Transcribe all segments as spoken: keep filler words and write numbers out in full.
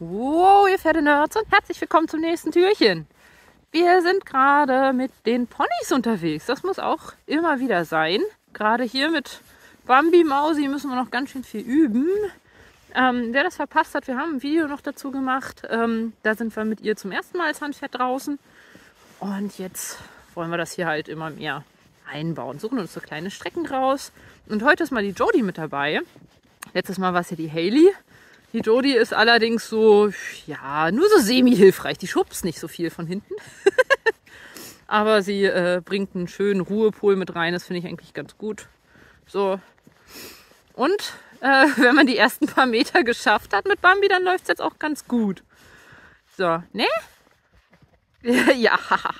Wow, ihr Pferdenerds und herzlich willkommen zum nächsten Türchen. Wir sind gerade mit den Ponys unterwegs. Das muss auch immer wieder sein. Gerade hier mit Bambi Mausi müssen wir noch ganz schön viel üben. Ähm, wer das verpasst hat, wir haben ein Video noch dazu gemacht. Ähm, da sind wir mit ihr zum ersten Mal als Handpferd draußen. Und jetzt wollen wir das hier halt immer mehr einbauen. Suchen uns so kleine Strecken raus. Und heute ist mal die Jody mit dabei. Letztes Mal war es ja die Hailey. Die Jody ist allerdings so, ja, nur so semi-hilfreich. Die schubst nicht so viel von hinten. Aber sie äh, bringt einen schönen Ruhepol mit rein. Das finde ich eigentlich ganz gut. So. Und äh, wenn man die ersten paar Meter geschafft hat mit Bambi, dann läuft es jetzt auch ganz gut. So, ne? Ja.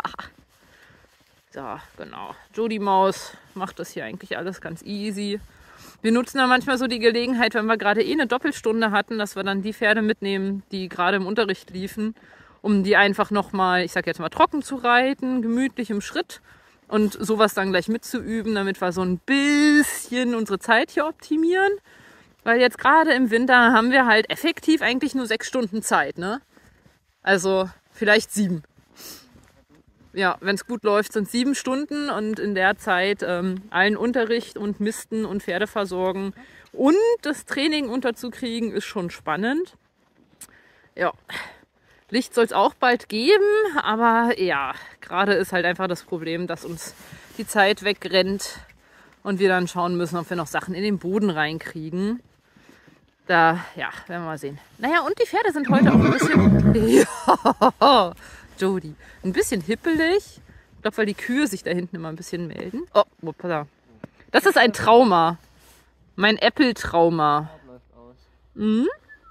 So, genau. Jody Maus macht das hier eigentlich alles ganz easy. Wir nutzen da manchmal so die Gelegenheit, wenn wir gerade eh eine Doppelstunde hatten, dass wir dann die Pferde mitnehmen, die gerade im Unterricht liefen, um die einfach nochmal, ich sag jetzt mal, trocken zu reiten, gemütlich im Schritt und sowas dann gleich mitzuüben, damit wir so ein bisschen unsere Zeit hier optimieren. Weil jetzt gerade im Winter haben wir halt effektiv eigentlich nur sechs Stunden Zeit, ne? Also vielleicht sieben. Ja, wenn es gut läuft, sind es sieben Stunden und in der Zeit ähm, allen Unterricht und Misten und Pferde versorgen und das Training unterzukriegen, ist schon spannend. Ja, Licht soll es auch bald geben, aber ja, gerade ist halt einfach das Problem, dass uns die Zeit wegrennt und wir dann schauen müssen, ob wir noch Sachen in den Boden reinkriegen. Da, ja, werden wir mal sehen. Naja, und die Pferde sind heute auch ein bisschen... Ja, Jody. Ein bisschen hippelig. Ich glaube, weil die Kühe sich da hinten immer ein bisschen melden. Oh, hoppala. Das ist ein Trauma. Mein Apple-Trauma. Mhm.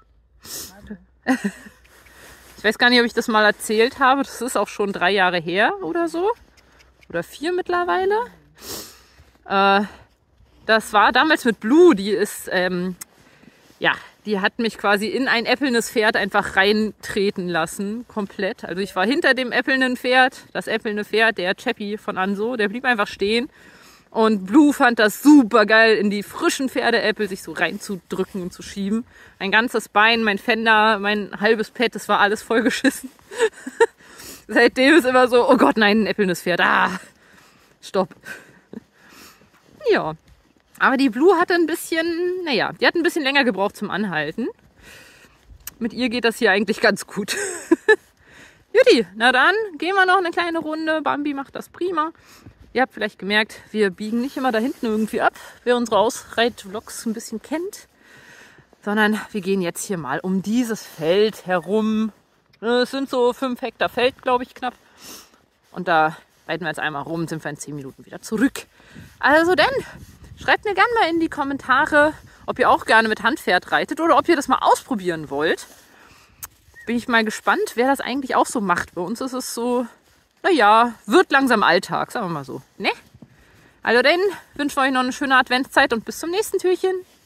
Ich weiß gar nicht, ob ich das mal erzählt habe. Das ist auch schon drei Jahre her oder so. Oder vier mittlerweile. Äh, das war damals mit Blue. Die ist... Ähm, ja, die hat mich quasi in ein äppelndes Pferd einfach reintreten lassen, komplett. Also ich war hinter dem äppelnden Pferd, das äppelnde Pferd, der Chappy von Anso, der blieb einfach stehen. Und Blue fand das super geil, in die frischen Pferdeäppel sich so reinzudrücken und zu schieben. Mein ganzes Bein, mein Fender, mein halbes Pad, das war alles vollgeschissen. Seitdem ist immer so, oh Gott, nein, ein äppelndes Pferd, ah, stopp. Ja. Aber die Blue hatte ein bisschen, naja, die hat ein bisschen länger gebraucht zum Anhalten. Mit ihr geht das hier eigentlich ganz gut. Juti, na dann gehen wir noch eine kleine Runde. Bambi macht das prima. Ihr habt vielleicht gemerkt, wir biegen nicht immer da hinten irgendwie ab, wer unsere Ausreit-Vlogs ein bisschen kennt. Sondern wir gehen jetzt hier mal um dieses Feld herum. Es sind so fünf Hektar Feld, glaube ich, knapp. Und da reiten wir jetzt einmal rum, sind wir in zehn Minuten wieder zurück. Also denn... Schreibt mir gerne mal in die Kommentare, ob ihr auch gerne mit Handpferd reitet oder ob ihr das mal ausprobieren wollt. Bin ich mal gespannt, wer das eigentlich auch so macht. Bei uns ist es so, naja, wird langsam Alltag, sagen wir mal so. Ne? Also dann wünschen wir euch noch eine schöne Adventszeit und bis zum nächsten Türchen.